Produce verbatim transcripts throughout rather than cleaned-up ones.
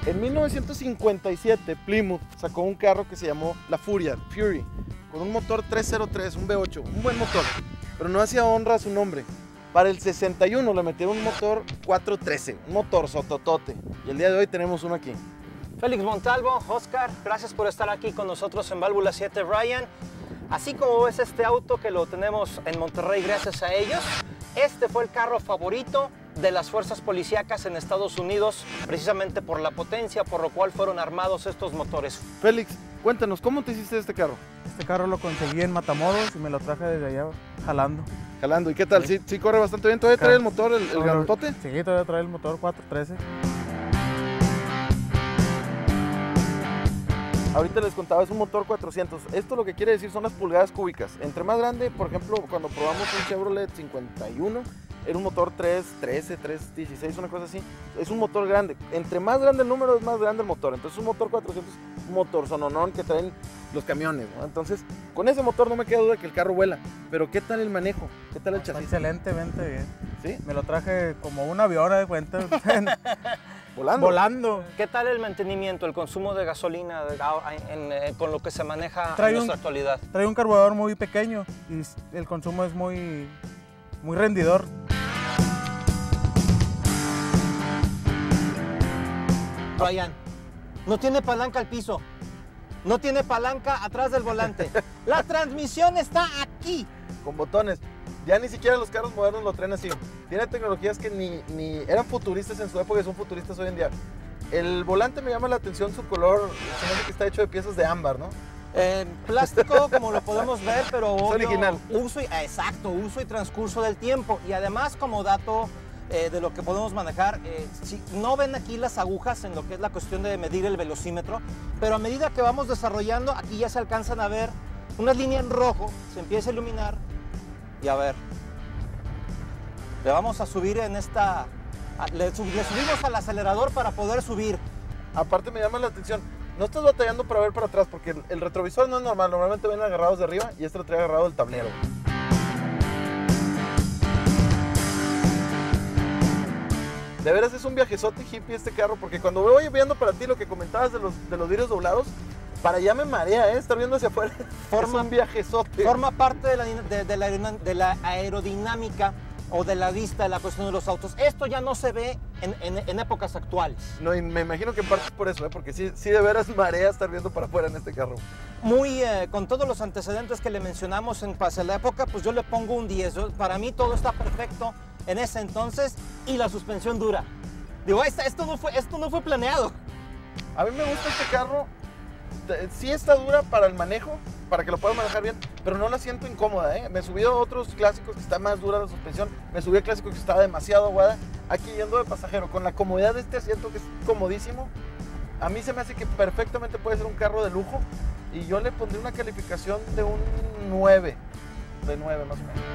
En mil novecientos cincuenta y siete, Plymouth sacó un carro que se llamó la Furia, Fury, con un motor tres cero tres, un V ocho, un buen motor, pero no hacía honra a su nombre. Para el sesenta y uno le metieron un motor cuatro trece, un motor sototote, y el día de hoy tenemos uno aquí. Félix Montalvo, Oscar, gracias por estar aquí con nosotros en Válvula siete, Ryan. Así como ves este auto que lo tenemos en Monterrey gracias a ellos, este fue el carro favorito de las fuerzas policíacas en Estados Unidos, precisamente por la potencia, por lo cual fueron armados estos motores. Félix, cuéntanos, ¿cómo te hiciste este carro? Este carro lo conseguí en Matamoros y me lo traje desde allá jalando. Jalando, ¿y qué tal? ¿Sí, sí corre bastante bien? ¿Todavía trae el motor, el, el grandote? Sí, todavía trae el motor cuatro trece. Ahorita les contaba, es un motor cuatrocientos. Esto lo que quiere decir son las pulgadas cúbicas. Entre más grande, por ejemplo, cuando probamos un Chevrolet cincuenta y uno, era un motor tres trece, tres dieciséis, una cosa así. Es un motor grande. Entre más grande el número, es más grande el motor. Entonces, un motor cuatrocientos, un motor sononón que traen los camiones, ¿no? Entonces, con ese motor no me queda duda que el carro vuela. Pero, ¿qué tal el manejo? ¿Qué tal el chasis? Excelentemente bien. ¿Sí? Me lo traje como un avión, de cuenta. Volando. Volando. ¿Qué tal el mantenimiento, el consumo de gasolina de, en, en, con lo que se maneja trae en nuestra un, actualidad? Trae un carburador muy pequeño y el consumo es muy, muy rendidor. Ryan, no tiene palanca al piso, no tiene palanca atrás del volante. La transmisión está aquí. Con botones. Ya ni siquiera los carros modernos lo traen así. Tiene tecnologías que ni, ni eran futuristas en su época y son futuristas hoy en día. El volante me llama la atención su color, se me hace que está hecho de piezas de ámbar, ¿no? Eh, plástico, como lo podemos ver, pero obvio, original. Uso y, exacto, uso y transcurso del tiempo. Y además, como dato eh, de lo que podemos manejar, eh, si, no ven aquí las agujas en lo que es la cuestión de medir el velocímetro, pero a medida que vamos desarrollando, aquí ya se alcanzan a ver una línea en rojo, se empieza a iluminar. Y a ver, le vamos a subir en esta, le, sub, le subimos al acelerador para poder subir. Aparte me llama la atención, no estás batallando para ver para atrás porque el, el retrovisor no es normal, normalmente ven agarrados de arriba y este lo trae agarrado del tablero. De veras es un viajezote hippie este carro, porque cuando voy viendo para ti lo que comentabas de los, de los vidrios doblados, para allá me marea, ¿eh? Estar viendo hacia afuera. Forma un viajezote. Forma parte de la, de, de, la, de la aerodinámica o de la vista de la cuestión de los autos. Esto ya no se ve en, en, en épocas actuales. No, y me imagino que en parte es por eso, ¿eh? Porque sí, sí de veras marea estar viendo para afuera en este carro. Muy, eh, con todos los antecedentes que le mencionamos en pase la época, pues yo le pongo un diez. Para mí todo está perfecto en ese entonces y la suspensión dura. Digo, esto, esto, no, fue, esto no fue planeado. A mí me gusta este carro. Sí está dura para el manejo, para que lo puedas manejar bien, pero no la siento incómoda, ¿eh? Me subí a otros clásicos que está más dura la suspensión, me subí a clásico que estaba demasiado aguada. Aquí yendo de pasajero, con la comodidad de este asiento que es comodísimo, a mí se me hace que perfectamente puede ser un carro de lujo y yo le pondré una calificación de un nueve, de nueve más o menos.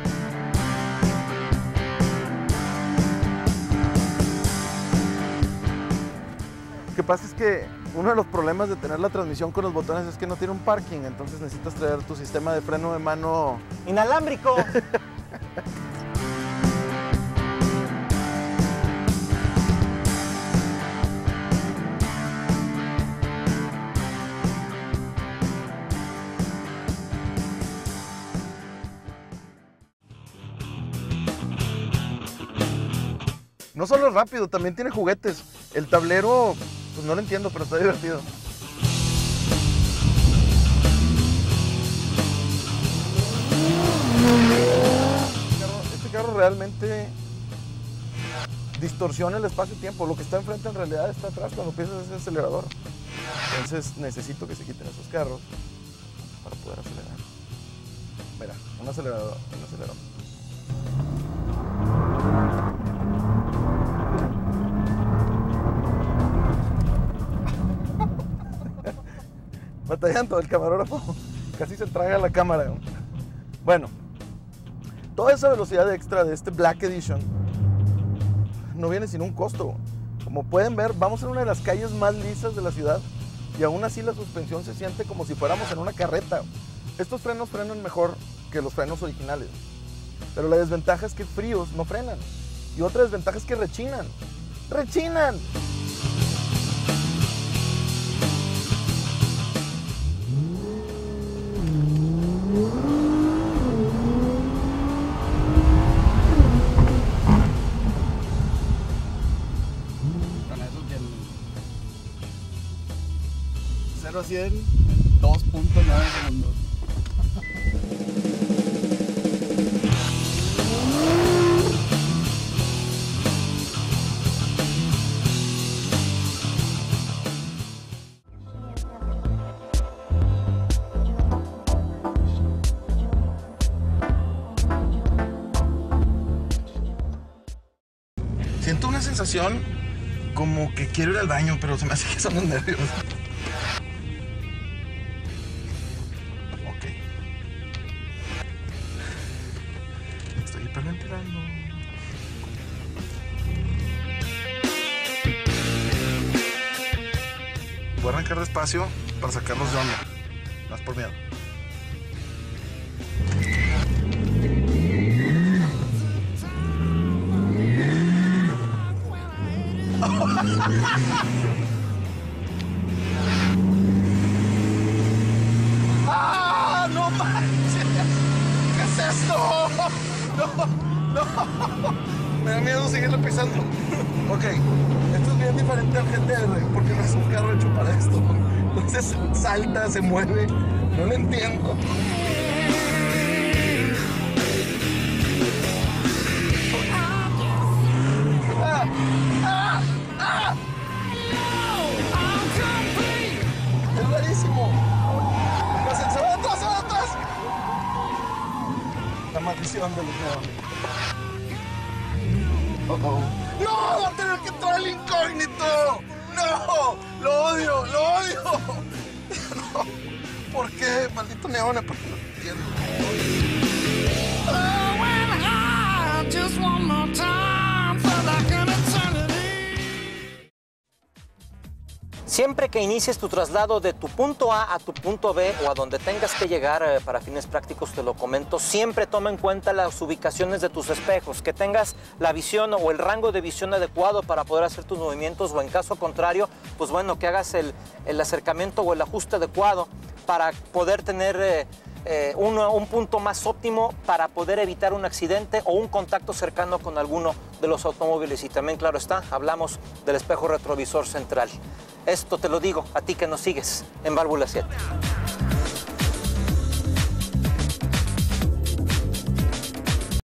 Lo que pasa es que uno de los problemas de tener la transmisión con los botones es que no tiene un parking, entonces necesitas traer tu sistema de freno de mano inalámbrico. No solo es rápido, también tiene juguetes. El tablero, pues no lo entiendo, pero está divertido. Este carro, este carro realmente distorsiona el espacio-tiempo. Lo que está enfrente en realidad está atrás cuando pisas ese acelerador. Entonces necesito que se quiten esos carros para poder acelerar. Mira, un acelerador, un acelerador. Batallando el camarógrafo, casi se traga la cámara. Bueno, toda esa velocidad extra de este Black Edition no viene sin un costo. Como pueden ver, vamos en una de las calles más lisas de la ciudad y aún así la suspensión se siente como si fuéramos en una carreta. Estos frenos frenan mejor que los frenos originales, pero la desventaja es que fríos no frenan y otra desventaja es que rechinan. ¡Rechinan! Con eso que el cero a cien en dos punto nueve segundos. Siento una sensación como que quiero ir al baño, pero se me hace que son los nervios. Ok. Estoy hiperventilando. Voy a arrancar despacio para sacarlos de onda. Más por miedo. ¡Ah! ¡No manches! ¿Qué es esto? ¡No! ¡No! Me da miedo seguirle pisando. Ok, esto es bien diferente al G T R porque no es un carro hecho para esto. Entonces salta, se mueve. No lo entiendo. ¡Ah! ¡Ah! ¡Ah! Es rarísimo. Se va atrás, se va atrás. La maldición de los neones. Oh, oh. ¡No! ¡Va a tener que entrar el incógnito! ¡No! ¡Lo odio! ¡Lo odio! No. ¿Por qué? Maldito neone, ¿por qué no entiendo? Oh, and I just one more time for like an eternity. Siempre que inicies tu traslado de tu punto A a tu punto B o a donde tengas que llegar, eh, para fines prácticos te lo comento, siempre toma en cuenta las ubicaciones de tus espejos, que tengas la visión o el rango de visión adecuado para poder hacer tus movimientos, o en caso contrario, pues bueno, que hagas el, el acercamiento o el ajuste adecuado para poder tener eh, eh, un, un punto más óptimo para poder evitar un accidente o un contacto cercano con alguno de los automóviles. Y también, claro está, hablamos del espejo retrovisor central. Esto te lo digo a ti que nos sigues en Válvula siete.